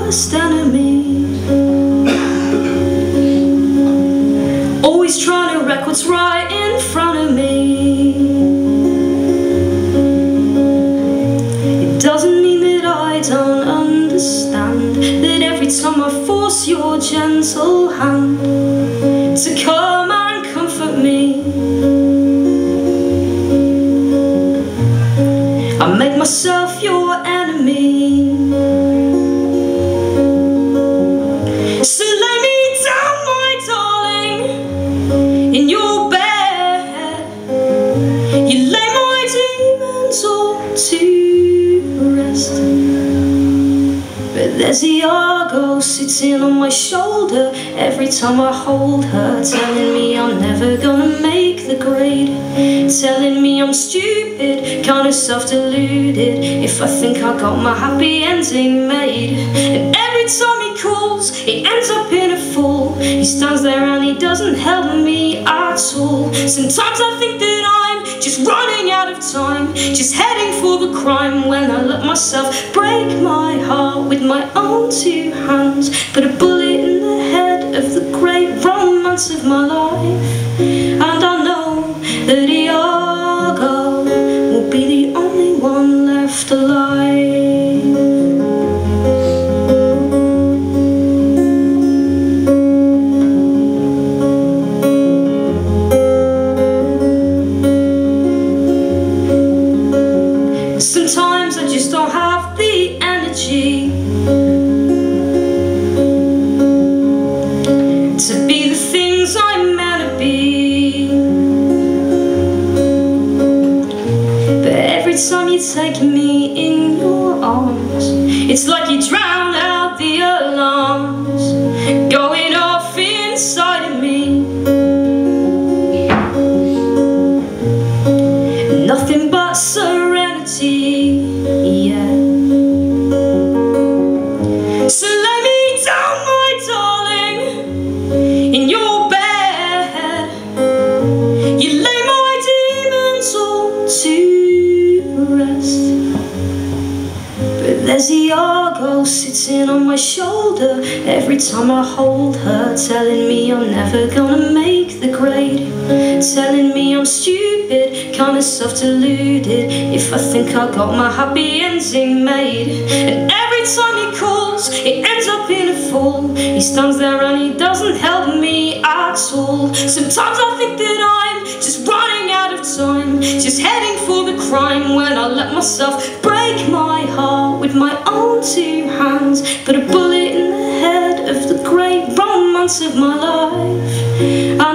worst enemies, always trying to wreck what's right in front of me. It doesn't mean that I don't understand that every time I force your gentle hand to come and comfort me, I make myself your enemy. So lay me down, my darling, in your bed. You lay my demons all to rest. But there's the Argo sitting on my shoulder every time I hold her, telling me I'm never gonna make the grade, telling me I'm stupid, kinda self-deluded, if I think I got my happy ending made. And every time he calls, he ends up in a fall. He stands there and he doesn't help me at all. Sometimes I think that I'm just running out of time, just heading for the crime, when I let myself break my heart with my own two hands, put a bullet in the head of the great romance of my life. And I know that Iago will be the only one left alive. Sometimes I just don't have the energy to be the things I'm meant to be. But every time you take me in your arms, it's like you drown out the alarms going off inside of me. Nothing but serenity, yeah. So lay me down, my darling, in your bed. You lay my demons all to rest. But there's the Argo sitting on my shoulder every time I hold her, telling me I'm never gonna make the grade, telling me I'm stupid, kinda self-deluded, if I think I got my happy ending made. And every time he calls, it ends up in a fall. He stands there and he doesn't help me at all. Sometimes I think that I'm just running out of time, just heading for the crime, when I let myself break my heart with my own two hands, put a bullet in the head of the great romance of my life.